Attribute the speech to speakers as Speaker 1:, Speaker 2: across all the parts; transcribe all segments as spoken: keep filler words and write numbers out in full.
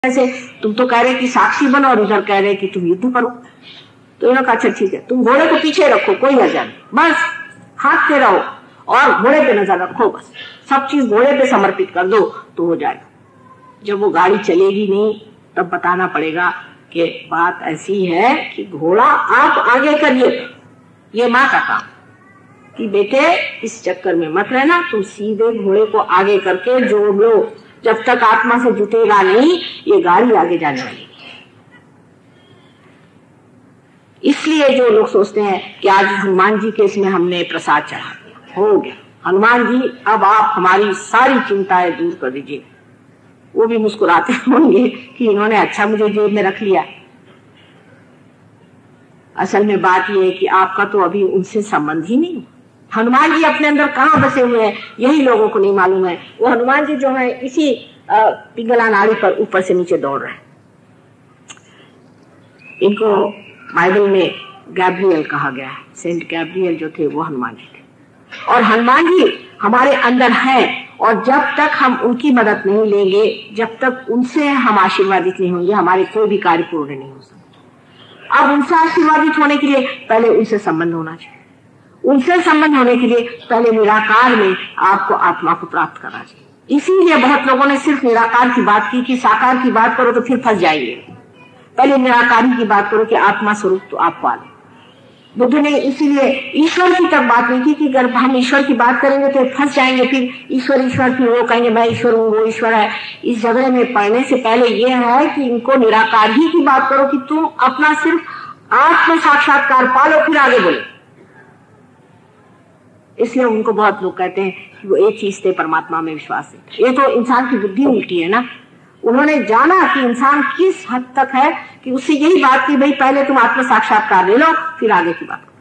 Speaker 1: ऐसे तुम तो कह रहे कि साक्षी बनो और इधर कह रहे कि तुम युद्ध करो। तो इन्होंने कहा अच्छा ठीक है, तुम घोड़े को पीछे रखो, कोई हर्जा नहीं, बस हाथ पे रहो और घोड़े पे नजर रखो, बस सब चीज घोड़े पे समर्पित कर दो तो हो जाएगा। जब वो गाड़ी चलेगी नहीं तब बताना पड़ेगा कि बात ऐसी है कि घोड़ा आप आगे करिए, ये माँ का काम कि बेटे इस चक्कर में मत रहना, तुम सीधे घोड़े को आगे करके जोड़ लो, जब तक आत्मा से जुटेगा नहीं ये गाड़ी आगे जाने वाली। इसलिए जो लोग सोचते हैं कि आज हनुमान जी के इसमें हमने प्रसाद चढ़ा दिया, हो गया हनुमान जी अब आप हमारी सारी चिंताएं दूर कर दीजिए, वो भी मुस्कुराते होंगे कि इन्होंने अच्छा मुझे जेब में रख लिया। असल में बात यह है कि आपका तो अभी उनसे संबंध ही नहीं। हनुमान जी अपने अंदर कहाँ बसे हुए हैं यही लोगों को नहीं मालूम है। वो हनुमान जी जो है इसी पिंगला नाड़ी पर ऊपर से नीचे दौड़ रहे हैं। इनको बाइबल में गैब्रियल कहा गया है, सेंट गैब्रियल जो थे वो हनुमान जी थे। और हनुमान जी हमारे अंदर हैं और जब तक हम उनकी मदद नहीं लेंगे, जब तक उनसे हम आशीर्वादित नहीं होंगे, हमारे कोई भी कार्य पूर्ण नहीं हो सकते। अब उनसे आशीर्वादित होने के लिए पहले उनसे संबंध होना चाहिए, उनसे संबंध होने के लिए पहले निराकार में आपको आत्मा को प्राप्त करना चाहिए। इसीलिए बहुत लोगों ने सिर्फ निराकार की बात की कि साकार की बात करो तो फिर फंस जाएंगे। पहले निराकारी की बात करो कि आत्मा स्वरूप तो आप पालो। बुद्ध ने इसीलिए ईश्वर की तक बात नहीं की कि अगर हम ईश्वर की बात करेंगे तो फंस जाएंगे, फिर ईश्वर ईश्वर फिर वो कहेंगे मैं ईश्वर हूँ वो ईश्वर है। इस झगड़े में पढ़ने से पहले ये है कि इनको निराकार ही की बात करो कि तुम अपना सिर्फ आत्म साक्षात्कार पालो, फिर आगे बोलो। इसलिए उनको बहुत लोग कहते हैं कि वो एक चीज थे, परमात्मा में विश्वास है। ये तो इंसान की बुद्धि उल्टी है ना। उन्होंने जाना कि इंसान किस हद तक है कि उससे यही बात की भाई पहले तुम आत्म साक्षात्कार ले लो फिर आगे की बात करो।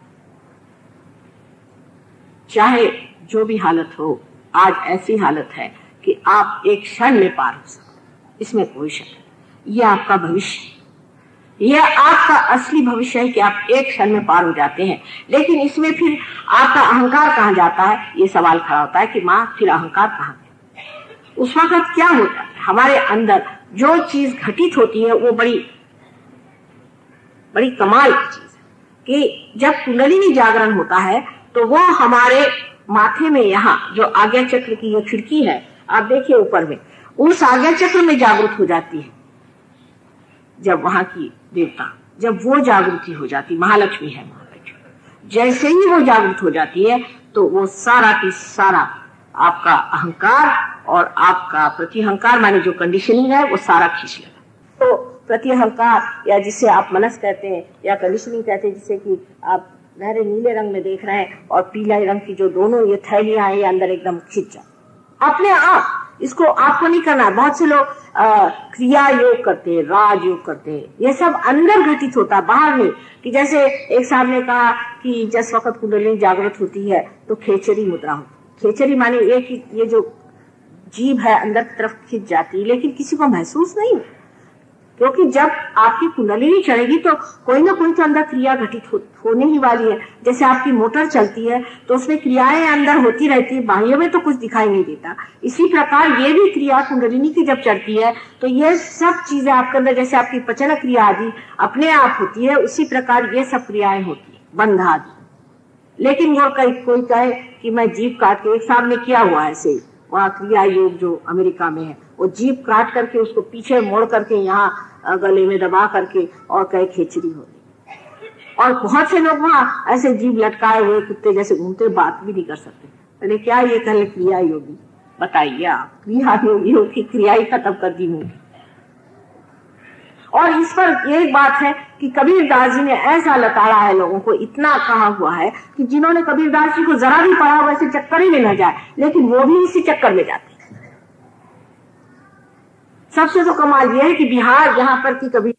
Speaker 1: चाहे जो भी हालत हो, आज ऐसी हालत है कि आप एक क्षण में पार हो सकते, इसमें कोई शक नहीं। यह आपका भविष्य, यह आपका असली भविष्य है कि आप एक क्षण में पार हो जाते हैं। लेकिन इसमें फिर आपका अहंकार कहाँ जाता है, ये सवाल खड़ा होता है कि माँ फिर अहंकार कहाँ गया। उस वक्त क्या होता है, हमारे अंदर जो चीज घटित होती है वो बड़ी बड़ी कमाल की चीज है कि जब कुंडलिनी जागरण होता है तो वो हमारे माथे में यहाँ जो आज्ञा चक्र की ये खिड़की है, आप देखिए ऊपर में, उस आज्ञा चक्र में जागृत हो जाती है। जब वहां की देवता, जब वो जागृति हो जाती, महालक्ष्मी है महालक्ष्मी, जैसे ही वो जागृत हो जाती है तो वो सारा की सारा आपका अहंकार और आपका प्रतिहंकार माने जो कंडीशनिंग है वो सारा खींच लेगा। तो प्रतिहंकार या जिसे आप मनस कहते हैं या कंडीशनिंग कहते हैं, जिसे कि आप गहरे नीले रंग में देख रहे हैं और पीले रंग की जो दोनों ये थैलियां हैं ये अंदर एकदम खींच जाए अपने आप। इसको आपको नहीं करना। बहुत से लोग क्रिया योग करते हैं, राज योग करते हैं, ये सब अंदर घटित होता है, बाहर नहीं। कि जैसे एक साहब ने कहा कि जिस वक्त कुंडलिनी जागृत होती है तो खेचरी मुद्रा होती है। खेचरी माने ये कि ये जो जीभ है अंदर की तरफ खिंच जाती है, लेकिन किसी को महसूस नहीं, क्योंकि जब आपकी कुंडलिनी चढ़ेगी तो कोई ना कोई तो अंदर क्रिया घटित हो, होने ही वाली है। जैसे आपकी मोटर चलती है तो उसमें क्रियाएं अंदर होती रहती है, बाह्य में तो कुछ दिखाई नहीं देता। इसी प्रकार ये भी क्रिया कुंडलिनी की जब चढ़ती है तो ये सब चीजें आपके अंदर, जैसे आपकी पचन क्रिया आदि अपने आप होती है, उसी प्रकार ये सब क्रियाएं होती है, बंध आदि। लेकिन वो कोई कहे कि मैं जीभ काट के, एक साहब ने किया हुआ ऐसे, वहाँ क्रिया योग जो अमेरिका में है, वो जीभ काट करके उसको पीछे मोड़ करके यहाँ गले में दबा करके और कहे खेचरी हो गई। और बहुत से लोग वहाँ ऐसे जीभ लटकाए हुए कुत्ते जैसे घूमते, बात भी नहीं कर सकते। मैंने क्या ये कहे क्रिया योगी, बताइए आप, क्रिया योगी की क्रिया ही खत्म कर दी मुझे। और इस पर एक बात है कि कबीरदास जी ने ऐसा लताड़ा है लोगों को, इतना कहा हुआ है कि जिन्होंने कबीरदास जी को जरा भी पढ़ा वैसे चक्कर ही में न जाए, लेकिन वो भी इसी चक्कर में जाते। सबसे तो कमाल यह है कि बिहार यहाँ पर की कबीर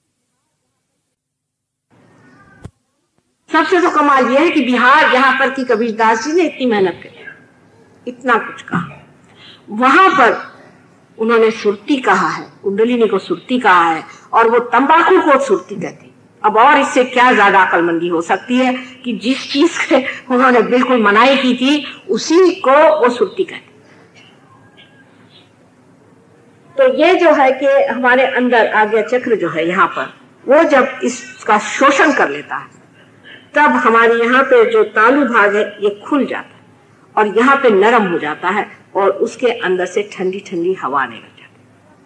Speaker 1: सबसे तो कमाल यह है कि बिहार यहाँ पर की कबीरदास जी ने इतनी मेहनत करी, इतना कुछ कहा। वहां पर उन्होंने सुरती कहा है, कुंडलिनी को सुरती कहा है, और वो तंबाकू को सुरती कहती। अब और इससे क्या ज्यादा अकलमंदी हो सकती है कि जिस चीज के उन्होंने बिल्कुल मनाही की थी उसी को वो सुरती कहती। तो ये जो है कि हमारे अंदर आज्ञा चक्र जो है यहाँ पर, वो जब इसका शोषण कर लेता है तब हमारे यहाँ पे जो तालु भाग है ये खुल जाता है और यहाँ पे नरम हो जाता है और उसके अंदर से ठंडी ठंडी हवा आने लग जाती है।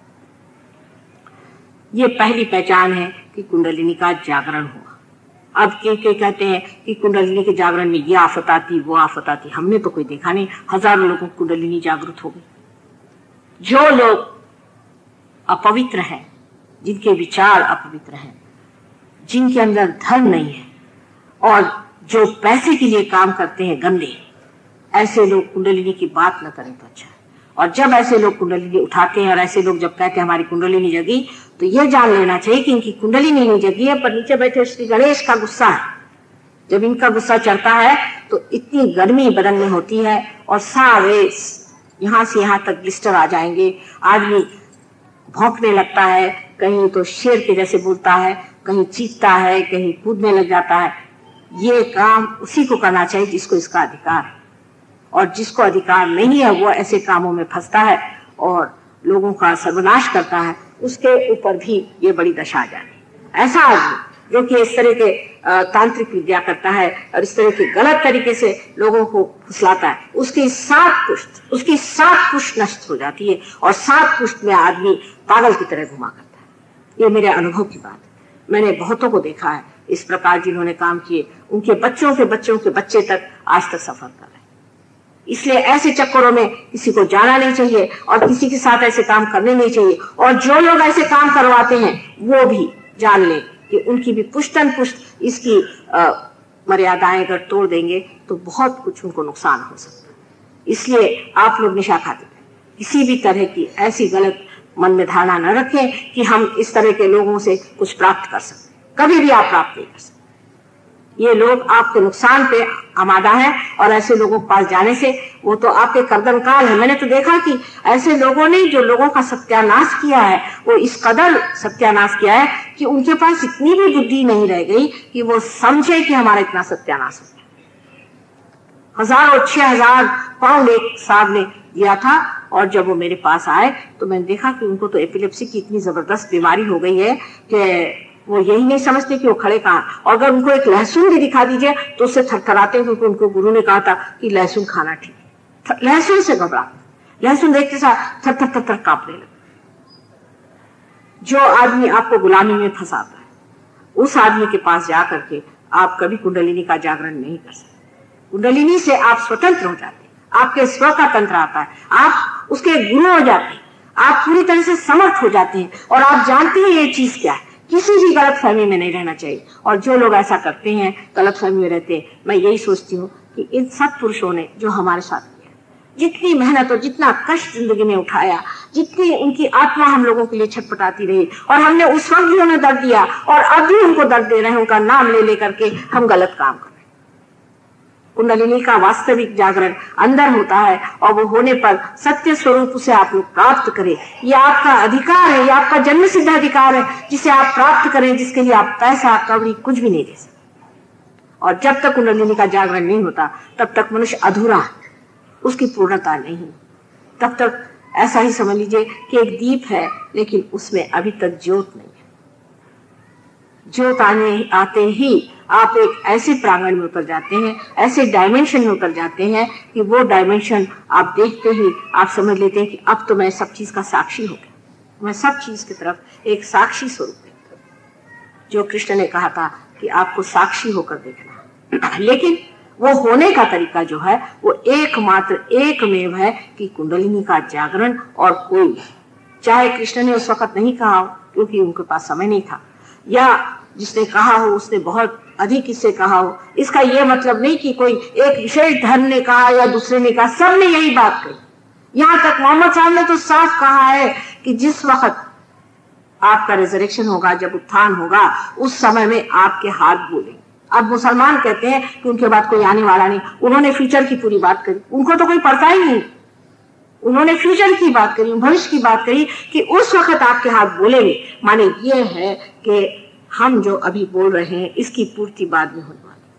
Speaker 1: ये पहली पहचान है कि कुंडलिनी का जागरण हुआ। अब के के कहते हैं कि कुंडलिनी के जागरण में ये आफत आती वो आफत आती, हमने तो कोई देखा नहीं। हजारों लोगों को कुंडलिनी जागृत हो गई। जो लोग अपवित्र हैं, जिनके विचार अपवित्र हैं, जिनके अंदर धर्म नहीं है और जो पैसे के लिए काम करते हैं गंदे, ऐसे लोग कुंडलिनी की बात न करें तो अच्छा है। और जब ऐसे लोग कुंडलिनी उठाते हैं और ऐसे लोग जब कहते हैं हमारी कुंडलिनी जगी, तो यह जान लेना चाहिए कि इनकी कुंडलिनी नहीं जगी है, पर नीचे बैठे श्री गणेश का गुस्सा है। जब इनका गुस्सा चढ़ता है तो इतनी गर्मी बदन में होती है और सारे यहाँ से यहाँ तक ब्लिस्टर आ जाएंगे। आदमी भौंकने लगता है, कहीं तो शेर के जैसे बोलता है, कहीं चीखता है, कहीं कूदने लग जाता है। ये काम उसी को करना चाहिए जिसको इसका अधिकार है, और जिसको अधिकार नहीं है वो ऐसे कामों में फंसता है और लोगों का सर्वनाश करता है। उसके ऊपर भी ये बड़ी दशा आ जाती। ऐसा आदमी जो कि इस तरह के तांत्रिक विद्या करता है और इस तरह के गलत तरीके से लोगों को फुसलाता है, उसकी सात पुष्ट उसकी सात पुष्ट नष्ट हो जाती है और सात पुष्ट में आदमी पागल की तरह घुमा करता है। ये मेरे अनुभव की बात है। मैंने बहुतों को देखा है इस प्रकार जिन्होंने काम किए, उनके बच्चों के बच्चों के बच्चे तक आज तक सफर कर रहे। इसलिए ऐसे चक्करों में किसी को जाना नहीं चाहिए और किसी के साथ ऐसे काम करने नहीं चाहिए। और जो लोग ऐसे काम करवाते हैं वो भी जान लें कि उनकी भी पुष्टन पुष्ट इसकी मर्यादाएं अगर तोड़ देंगे तो बहुत कुछ उनको नुकसान हो सकता है। इसलिए आप लोग निशा खाते किसी भी तरह की ऐसी गलत मन में धारणा न रखें कि हम इस तरह के लोगों से कुछ प्राप्त कर सकते। कभी भी आप प्राप्त नहीं कर सकते। ये लोग आपके नुकसान पे आमादा है और ऐसे लोगों के पास जाने से वो तो आपके कर्दन काल है। मैंने तो देखा कि ऐसे लोगों ने जो लोगों का सत्यानाश किया है, वो इस कदर सत्यानाश किया है कि उनके पास इतनी भी बुद्धि नहीं रह गई कि वो समझे कि हमारा इतना सत्यानाश हो गया। हजारों छह हजार पाउंड एक साहब ने दिया था और जब वो मेरे पास आए तो मैंने देखा कि उनको तो एपिलेप्सी की इतनी जबरदस्त बीमारी हो गई है कि वो यही नहीं समझते कि वो खड़े कहाँ। और अगर उनको एक लहसुन भी दिखा दीजिए तो उससे थरथराते हैं, क्योंकि उनको गुरु ने कहा था कि लहसुन खाना ठीक है। लहसुन से घबरा, लहसुन देखते साथ थर थर थर थर कांपने लगे। जो आदमी आपको गुलामी में फंसाता है, उस आदमी के पास जा करके आप कभी कुंडलिनी का जागरण नहीं कर सकते। कुंडलिनी से आप स्वतंत्र हो जाते हैं, आपके स्व का तंत्र आता है, आप उसके गुरु हो जाते हैं, आप पूरी तरह से समर्थ हो जाते हैं और आप जानते हैं ये चीज क्या है। किसी भी गलत फहमी में नहीं रहना चाहिए। और जो लोग ऐसा करते हैं, गलत फहमी में रहते हैं, मैं यही सोचती हूँ कि इन सत्पुरुषों ने जो हमारे साथ किया, जितनी मेहनत और जितना कष्ट जिंदगी में उठाया, जितनी उनकी आत्मा हम लोगों के लिए छटपटाती रही, और हमने उस वक्त भी उन्हें दर्द दिया और अब भी उनको दर्द दे रहे हैं, उनका नाम ले लेकर के हम गलत काम कर रहे हैं। कुंडलिनी का वास्तविक जागरण अंदर होता है और वो होने पर सत्य स्वरूप उसे आप लोग प्राप्त करें। ये आपका अधिकार है, ये आपका जन्म सिद्ध अधिकार है जिसे आप प्राप्त करें, जिसके लिए आप पैसा कौड़ी कुछ भी नहीं दे सकते। और जब तक कुंडलिनी का जागरण नहीं होता तब तक मनुष्य अधूरा है, उसकी पूर्णता नहीं। तब तक ऐसा ही समझ लीजिए कि एक दीप है लेकिन उसमें अभी तक ज्योत नहीं है। ज्योत आने आते ही आप एक ऐसे प्रांगण में उतर जाते हैं, ऐसे डायमेंशन में उतर जाते हैं कि वो डायमेंशन आप देखते ही आप समझ लेते हैं कि अब तो मैं सब चीज का साक्षी हो गया, मैं सब चीज की तरफ एक साक्षी स्वरूप देखता हूं। जो कृष्ण ने कहा था कि आपको साक्षी होकर देखना, लेकिन वो होने का तरीका जो है वो एकमात्र एकमेव है कि कुंडलिनी का जागरण, और कोई नहीं। चाहे कृष्ण ने उस वक्त नहीं कहा हो क्योंकि उनके पास समय नहीं था, या जिसने कहा हो उसने बहुत अधिक इससे कहा हो, इसका यह मतलब नहीं कि कोई एक विशेष धर्म ने कहा या दूसरे ने कहा, सब ने यही बात कही। यहां तक मोहम्मद साहब ने तो साफ कहा है कि जिस वक्त आपका रिजरेक्शन होगा, जब उत्थान होगा, उस समय में आपके हाथ बोलेंगे। अब मुसलमान कहते हैं कि उनके बाद कोई आने वाला नहीं, उन्होंने फ्यूचर की पूरी बात करी, उनको तो कोई पता ही नहीं। उन्होंने फ्यूचर की बात करी, भविष्य की बात करी कि उस वक्त आपके हाथ बोलेंगे। माने ये है कि हम जो अभी बोल रहे हैं इसकी पूर्ति बाद में होने वाली।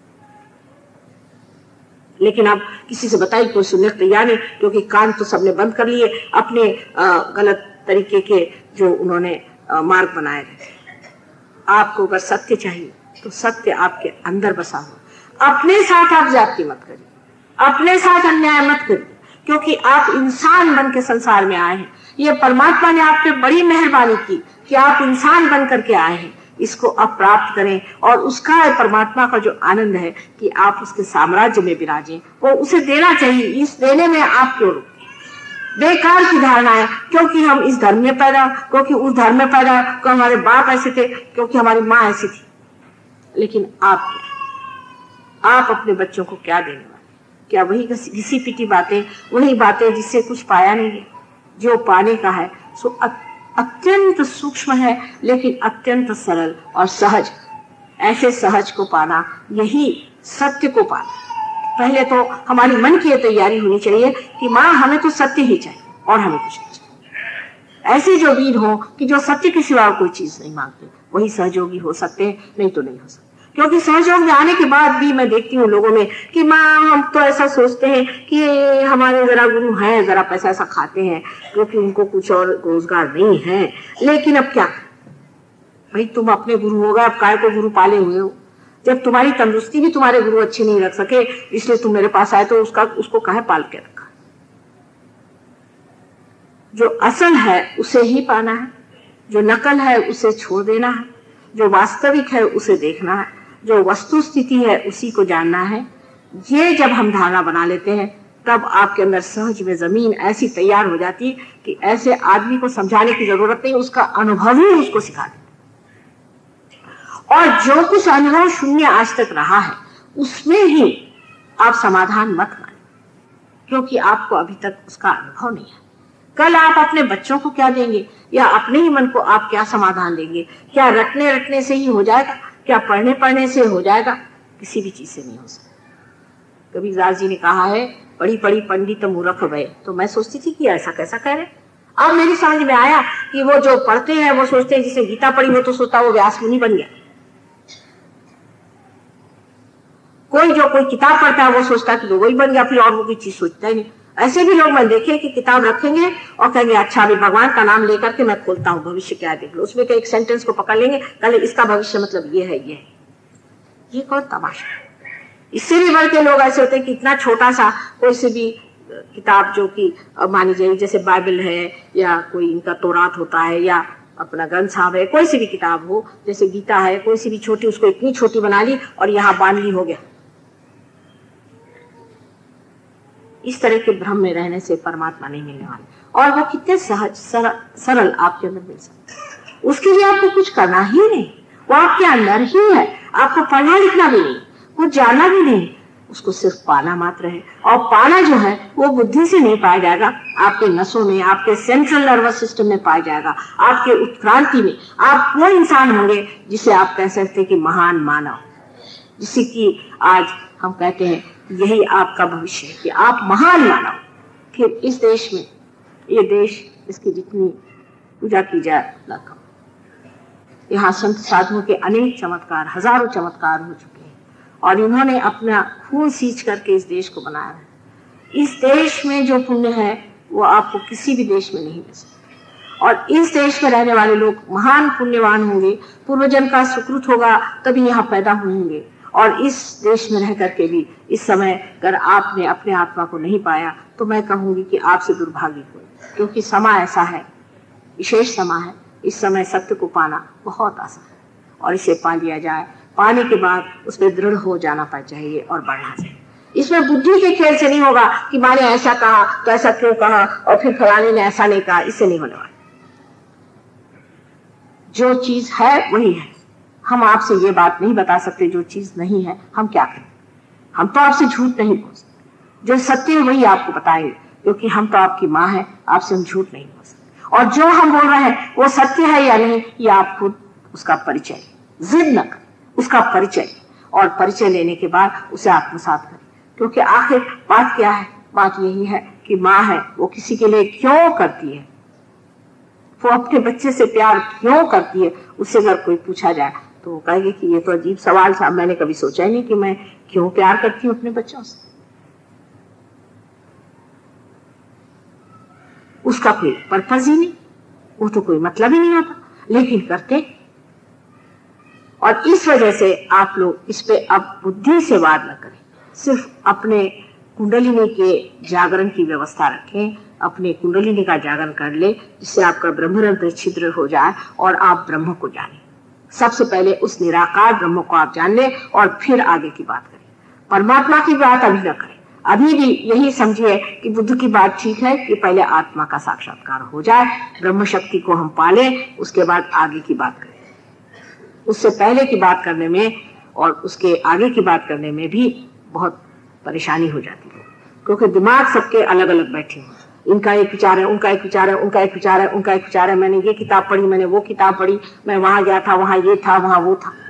Speaker 1: लेकिन अब किसी से बताइए, कोई सुनने को तैयार नहीं, क्योंकि कान तो सबने बंद कर लिए, अपने गलत तरीके के जो उन्होंने मार्ग बनाए थे। आपको अगर सत्य चाहिए तो सत्य आपके अंदर बसा हो। अपने साथ आप जाति मत करिए, अपने साथ अन्याय मत करिए, क्योंकि आप इंसान बन के संसार में आए हैं। ये परमात्मा ने आप पे बड़ी मेहरबानी की कि आप इंसान बन करके आए हैं। इसको आप प्राप्त करें और उसका परमात्मा का जो आनंद है कि आप उसके साम्राज्य में विराजें, वो उसे देना चाहिए। इस देने में आप क्यों रुकते? बेकार की धारणा है क्योंकि हम इस धर्म में पैदा, क्योंकि उस धर्म में पैदा, क्योंकि हमारे बाप ऐसे थे, क्योंकि हमारी माँ ऐसी थी। लेकिन आप क्या, आप अपने बच्चों को क्या देने वाले? क्या वही घिसी पिटी बातें, वही बातें जिससे कुछ पाया नहीं है? जो पाने का है सो अत्यंत सूक्ष्म है, लेकिन अत्यंत सरल और सहज। ऐसे सहज को पाना, यही सत्य को पाना। पहले तो हमारी मन की तैयारी होनी चाहिए कि माँ हमें तो सत्य ही चाहिए और हमें कुछ नहीं चाहिए। ऐसे जो वीर हो कि जो सत्य के सिवा कोई चीज नहीं मांगते, वही सहयोगी हो सकते हैं, नहीं तो नहीं हो सकते। क्योंकि सहयोग में आने के बाद भी मैं देखती हूँ लोगों में कि माँ हम तो ऐसा सोचते हैं कि हमारे जरा गुरु हैं, जरा पैसा ऐसा खाते हैं क्योंकि उनको कुछ और रोजगार नहीं है। लेकिन अब क्या भाई, तुम अपने गुरु होगा, अब काय को गुरु पाले हुए हो? जब तुम्हारी तंदुरुस्ती भी तुम्हारे गुरु अच्छी नहीं रख सके इसलिए तुम मेरे पास आए, तो उसका उसको काहे पाल के रखा? जो असल है उसे ही पाना है, जो नकल है उसे छोड़ देना है, जो वास्तविक है उसे देखना है, जो वस्तु स्थिति है उसी को जानना है। ये जब हम धारणा बना लेते हैं तब आपके अंदर सहज में जमीन ऐसी तैयार हो जाती है कि ऐसे आदमी को समझाने की जरूरत नहीं, उसका अनुभव ही उसको सिखा देता। और जो कुछ अनुभव शून्य आज तक रहा है उसमें ही आप समाधान मत माने, क्योंकि आपको अभी तक उसका अनुभव नहीं है। कल आप अपने बच्चों को क्या देंगे, या अपने ही मन को आप क्या समाधान देंगे? क्या रटने रटने से ही हो जाएगा? क्या पढ़ने पढ़ने से हो जाएगा? किसी भी चीज से नहीं हो सकता। कबीरदास जी ने कहा है, पढ़ी पढ़ी पंडित मूर्ख भय। तो मैं सोचती थी कि ऐसा कैसा कह रहे। अब मेरी समझ में आया कि वो जो पढ़ते हैं वो सोचते हैं जिसे गीता पढ़ी वो तो सोचता वो व्यास मुनि बन गया। कोई जो कोई किताब पढ़ता है वो सोचता कि वही बन गया, फिर और वो कोई चीज सोचता ही नहीं। ऐसे भी लोग मैं देखे कि किताब रखेंगे और कहेंगे अच्छा अभी भगवान का नाम लेकर के मैं खोलता हूँ भविष्य क्या देख लो। उसमें एक सेंटेंस को पकड़ लेंगे, कल इसका भविष्य मतलब ये है, ये है। ये कौन तमाशा? इससे भी बढ़ के लोग ऐसे होते हैं कि इतना छोटा सा कोई से भी किताब जो कि मानी जाए जैसे बाइबल है या कोई इनका तौरात होता है या अपना ग्रंथ साहब है, कोई सी भी किताब हो जैसे गीता है, कोई सी भी छोटी, उसको इतनी छोटी बना ली और यहाँ बांध ली, हो गया। इस तरह के भ्रम में रहने से परमात्मा नहीं मिलने वाले। और वो कितने सहज सरल, सरल आपके अंदर मिल सकते। उसके लिए आपको कुछ करना ही नहीं, वो आपके अंदर ही है। आपको पढ़ना लिखना भी नहीं, कुछ जानना भी नहीं, उसको सिर्फ पाना मात्र है। और पाना जो है वो बुद्धि से नहीं पाया जाएगा, आपके नसों में, आपके सेंट्रल नर्वस सिस्टम में पाया जाएगा, आपके उत्क्रांति में। आप वो इंसान होंगे जिसे आप कह सकते हैं कि महान मानव, जिसे कि आज हम कहते हैं यही आपका भविष्य है कि आप महान मानव। फिर इस देश में, ये देश इसकी जितनी पूजा की जाए न कम। यहाँ संत साधुओं के अनेक चमत्कार, हजारों चमत्कार हो चुके हैं और इन्होंने अपना खून सींच करके इस देश को बनाया है। इस देश में जो पुण्य है वो आपको किसी भी देश में नहीं मिल सकता। और इस देश में रहने वाले लोग महान पुण्यवान होंगे, पूर्वजन का सुकृत होगा तभी यहाँ पैदा हुए होंगे। और इस देश में रह करके भी इस समय अगर आपने अपने आत्मा को नहीं पाया तो मैं कहूंगी कि आपसे दुर्भाग्य कोई, क्योंकि समय ऐसा है, विशेष समय है। इस समय सत्य को पाना बहुत आसान है और इसे पा लिया जाए। पाने के बाद उसमें दृढ़ हो जाना चाहिए और बढ़ना चाहिए। इसमें बुद्धि के खेल से नहीं होगा कि मैंने ऐसा कहा तो ऐसा क्यों कहा और फिर फलाने ने ऐसा नहीं कहा, इससे नहीं होने वाला। जो चीज है वही है। हम आपसे ये बात नहीं बता सकते जो चीज नहीं है, हम क्या करें? हम तो आपसे झूठ नहीं बोल सकते। जो सत्य है वही आपको बताएंगे, क्योंकि हम तो आपकी माँ है, आपसे हम झूठ नहीं बोल सकते। और जो हम बोल रहे हैं वो सत्य है या नहीं, ये आप खुद उसका परिचय, जिद न करें, उसका परिचय, और परिचय लेने के बाद उसे आत्मसात करें। क्योंकि आखिर बात क्या है? बात यही है कि माँ है वो किसी के लिए क्यों करती है, वो अपने बच्चे से प्यार क्यों करती है। उससे अगर कोई पूछा जाए तो वो कहेगी कि ये तो अजीब सवाल था, मैंने कभी सोचा ही नहीं कि मैं क्यों प्यार करती हूँ अपने बच्चों से। उसका कोई पर्पज ही नहीं, वो तो कोई मतलब ही नहीं होता, लेकिन करते। और इस वजह से आप लोग इस पे अब बुद्धि से वाद न करें, सिर्फ अपने कुंडलिनी के जागरण की व्यवस्था रखें, अपने कुंडलिनी का जागरण कर ले, जिससे आपका ब्रह्मरंध्र छिद्र हो जाए और आप ब्रह्म को जाने। सबसे पहले उस निराकार ब्रह्म को आप जान ले और फिर आगे की बात करें। परमात्मा की बात अभी न करें, अभी भी यही समझिए कि बुद्ध की बात ठीक है कि पहले आत्मा का साक्षात्कार हो जाए, ब्रह्म शक्ति को हम पालें, उसके बाद आगे की बात करें। उससे पहले की बात करने में और उसके आगे की बात करने में भी बहुत परेशानी हो जाती है, क्योंकि दिमाग सबके अलग अलग बैठे हैं। इनका एक विचार है, उनका एक विचार है, उनका एक विचार है, उनका एक विचार है, मैंने ये किताब पढ़ी, मैंने वो किताब पढ़ी, मैं वहां गया था, वहां ये था, वहां वो था।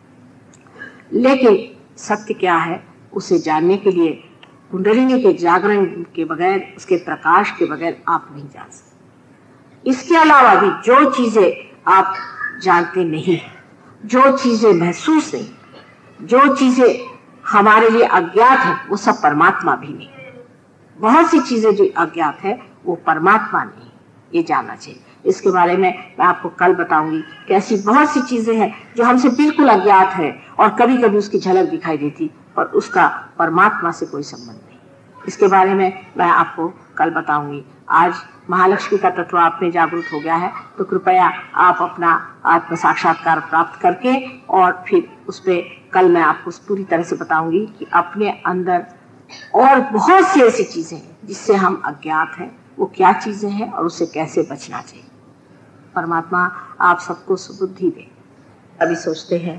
Speaker 1: लेकिन सत्य क्या है, उसे जानने के लिए कुंडलिनी के जागरण के बगैर, उसके प्रकाश के बगैर आप नहीं जान सकते। इसके अलावा भी जो चीजें आप जानते नहीं, जो चीजें महसूस नहीं, जो चीजें हमारे लिए अज्ञात है, वो सब परमात्मा भी नहीं। बहुत सी चीजें जो अज्ञात है वो परमात्मा नहीं, ये जानना चाहिए। इसके बारे में मैं आपको कल बताऊंगी कि ऐसी बहुत सी चीजें हैं जो हमसे बिल्कुल अज्ञात है और कभी कभी उसकी झलक दिखाई देती, और उसका परमात्मा से कोई संबंध नहीं। इसके बारे में मैं आपको कल बताऊंगी। आज महालक्ष्मी का तत्व आप में जागृत हो गया है, तो कृपया आप अपना आत्म साक्षात्कार प्राप्त करके और फिर उस पर कल मैं आपको पूरी तरह से बताऊंगी कि अपने अंदर और बहुत सी ऐसी चीजें हैं जिससे हम अज्ञात हैं, वो क्या चीजें हैं और उससे कैसे बचना चाहिए। परमात्मा आप सबको सुबुद्धि दे। अभी सोचते हैं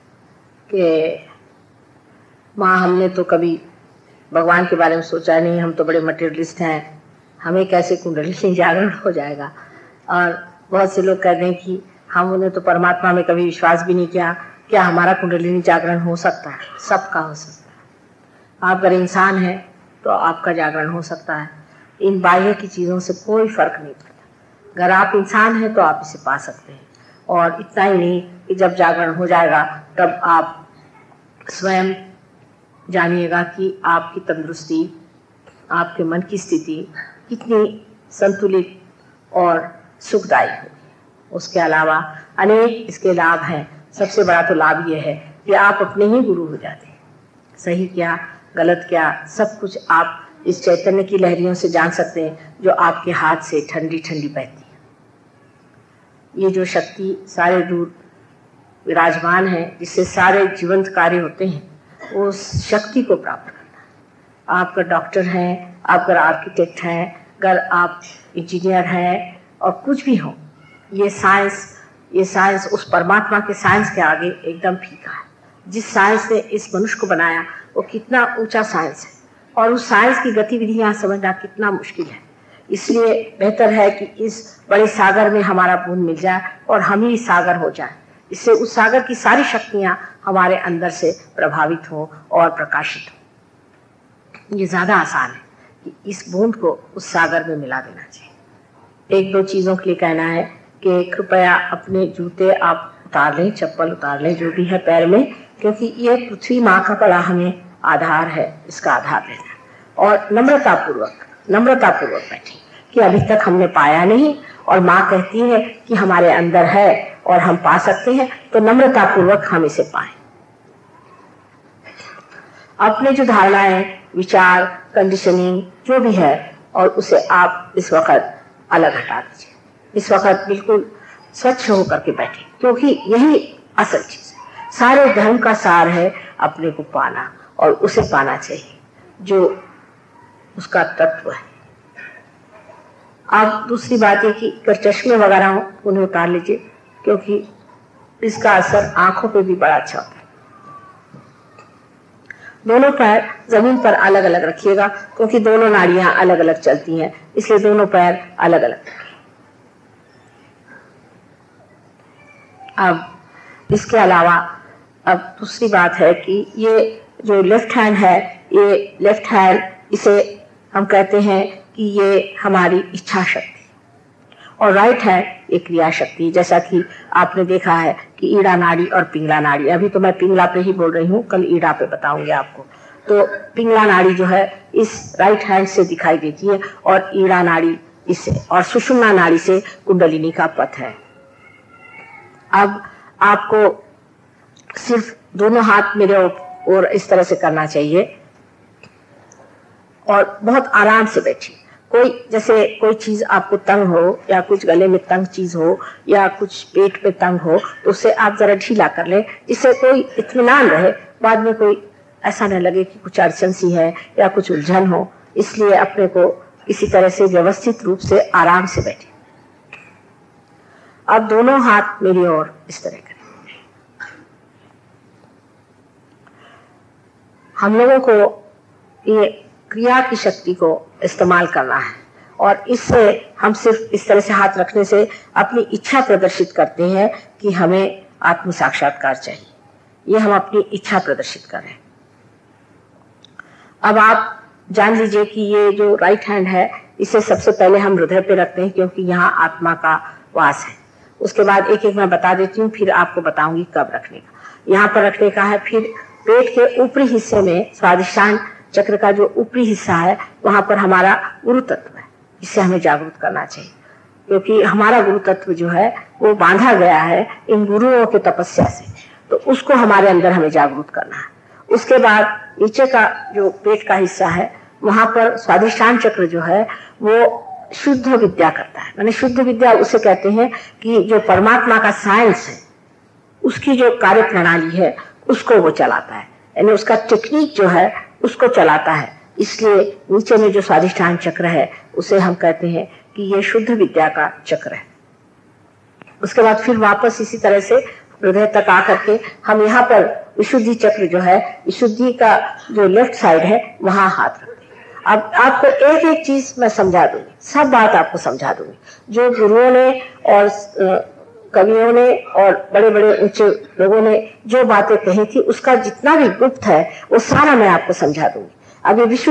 Speaker 1: कि माँ, हमने तो कभी भगवान के बारे में सोचा नहीं, हम तो बड़े मटेरियलिस्ट हैं, हमें कैसे कुंडलिनी जागरण हो जाएगा। और बहुत से लोग कहते हैं कि हमने तो परमात्मा में कभी विश्वास भी नहीं किया, क्या हमारा कुंडलिनी जागरण हो सकता है? सबका हो सकता है। आप अगर इंसान हैं तो आपका जागरण हो सकता है। इन बाह्य की चीज़ों से कोई फर्क नहीं पड़ता। अगर आप इंसान हैं तो आप इसे पा सकते हैं। और इतना ही नहीं कि जब जागरण हो जाएगा तब आप स्वयं जानिएगा कि आपकी तंदुरुस्ती, आपके मन की स्थिति कितनी संतुलित और सुखदायी होगी। उसके अलावा अनेक इसके लाभ हैं। सबसे बड़ा तो लाभ ये है कि आप अपने ही गुरु हो जाते हैं। सही क्या, गलत क्या, सब कुछ आप इस चैतन्य की लहरियों से जान सकते हैं जो आपके हाथ से ठंडी ठंडी बहती है। ये जो शक्ति सारे दूर विराजमान है, जिससे सारे जीवंत कार्य होते हैं, उस शक्ति को प्राप्त करना। आप अगर डॉक्टर हैं, आप अगर आर्किटेक्ट हैं, अगर आप इंजीनियर हैं और कुछ भी हो, ये साइंस ये साइंस उस परमात्मा के साइंस के आगे एकदम फीका है। जिस साइंस ने इस मनुष्य को बनाया वो कितना ऊंचा साइंस है, और उस साइंस की गतिविधियां समझना कितना मुश्किल है। इसलिए बेहतर है कि इस बड़े सागर में हमारा बूंद मिल जाए और हम ही सागर हो जाए। इससे उस सागर की सारी शक्तियां हमारे अंदर से प्रभावित हो और प्रकाशित हो। ये ज्यादा आसान है कि इस बूंद को उस सागर में मिला देना चाहिए। एक दो चीजों के लिए कहना है कि कृपया अपने जूते आप उतार लें, चप्पल उतार लें, जो भी है पैर में, क्योंकि ये पृथ्वी माँ का बड़ा हमें आधार है, इसका आधार लेना। और नम्रता पूर्वक नम्रता पूर्वक बैठे कि अभी तक हमने पाया नहीं, और माँ कहती है कि हमारे अंदर है और हम पा सकते हैं, तो नम्रता पूर्वक हम इसे पाएं। अपने जो धारणाएं, विचार, कंडीशनिंग जो भी है, और उसे आप इस वक्त अलग हटा दीजिए। इस वक्त बिल्कुल स्वच्छ होकर के बैठे, क्योंकि यही असल चीज है। सारे धर्म का सार है अपने को पाना, और उसे पाना चाहिए जो उसका तत्व है। अब दूसरी बात है कि अगर चश्मे वगैरह हो उन्हें उतार लीजिए, क्योंकि इसका असर आंखों पे भी बड़ा अच्छा होता है। दोनों पैर जमीन पर अलग अलग रखिएगा, क्योंकि दोनों नाड़ियां अलग अलग चलती हैं, इसलिए दोनों पैर अलग अलग रखिए। अब इसके अलावा अब दूसरी बात है कि ये जो लेफ्ट हैंड है, ये लेफ्ट हैंड, इसे हम कहते हैं कि ये हमारी इच्छा शक्ति, और राइट हैंड ये क्रिया शक्ति। जैसा कि आपने देखा है कि ईड़ा नाड़ी और पिंगला नाड़ी, अभी तो मैं पिंगला पे ही बोल रही हूँ, कल ईड़ा पे बताऊंगी आपको। तो पिंगला नाड़ी जो है इस राइट हैंड से दिखाई देती है, और ईड़ा नाड़ी इससे, और सुषुम्ना नाड़ी से कुंडलिनी का पथ है। अब आपको सिर्फ दोनों हाथ मेरे और इस तरह से करना चाहिए और बहुत आराम से बैठिए। कोई जैसे कोई चीज आपको तंग हो या कुछ गले में तंग चीज हो या कुछ पेट पे तंग हो तो उसे आप जरा ढीला कर लें, जिससे कोई इत्मीनान रहे, बाद में कोई ऐसा न लगे कि कुछ अड़चन सी है या कुछ उलझन हो। इसलिए अपने को इसी तरह से व्यवस्थित रूप से आराम से बैठे। अब दोनों हाथ मेरी ओर इस तरह करें। हम लोगों को ये क्रिया की शक्ति को इस्तेमाल करना है और इससे हम सिर्फ इस तरह से हाथ रखने से अपनी इच्छा प्रदर्शित करते हैं कि हमें आत्म साक्षात्कार चाहिए। ये हम अपनी इच्छा प्रदर्शित कर रहे हैं। अब आप जान लीजिए कि ये जो राइट हैंड है इसे सबसे पहले हम हृदय पे रखते हैं, क्योंकि यहाँ आत्मा का वास है। उसके बाद एक एक मैं बता देती हूँ, फिर आपको बताऊंगी कब रखने का। यहाँ पर रखने का है। फिर पेट के ऊपरी हिस्से में स्वादिष्टान चक्र का जो ऊपरी हिस्सा है वहां पर हमारा गुरु तत्व है। इससे हमें जागरूक करना चाहिए, क्योंकि हमारा गुरु तत्व जो है वो बांधा गया है इन गुरुओं की तपस्या से, तो उसको हमारे अंदर हमें जागरूक करना है। उसके बाद नीचे का जो पेट का हिस्सा है वहां पर स्वादिष्टान चक्र जो है वो शुद्ध विद्या करता है। माने शुद्ध विद्या उसे कहते हैं कि जो परमात्मा का साइंस है उसकी जो कार्य प्रणाली है उसको वो चलाता है, यानी उसका टेक्निक जो है उसको चलाता है। इसलिए नीचे में जो स्वादिष्टान चक्र है उसे हम कहते हैं कि ये शुद्ध विद्या का चक्र है। उसके बाद फिर वापस इसी तरह से हृदय तक आकर के हम यहाँ पर विशुद्धि चक्र जो है, विशुद्धि का जो लेफ्ट साइड है वहां हाथ रखते हैं। अब आपको एक एक चीज मैं समझा दूंगी, सब बात आपको समझा दूंगी। जो गुरुओं ने और कवियों ने और बड़े बड़े ऊंचे लोगों ने जो बातें कही थी उसका जितना भी गुप्त है वो सारा मैं आपको समझा दूंगी। अब ये विश्व